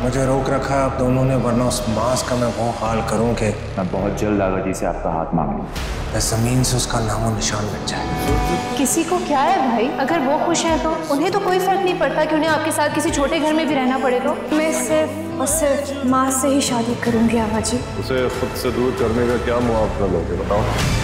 मुझे रोक रखा है आप दोनों ने, वरना उस मांस का मैं वो हाल करूं कि मैं बहुत जल्द आगा जी से आपका हाथ मांगूंगा। जमीन से उसका नामो निशान मिट जाए। किसी को क्या है भाई, अगर वो खुश है तो उन्हें तो कोई फर्क नहीं पड़ता कि उन्हें आपके साथ किसी छोटे घर में भी रहना पड़े तो। मैं सिर्फ और सिर्फ माँ से ही शादी करूंगी आगा जी। उसे खुद से दूर करने का क्या मुआवजा लोगे बताओ?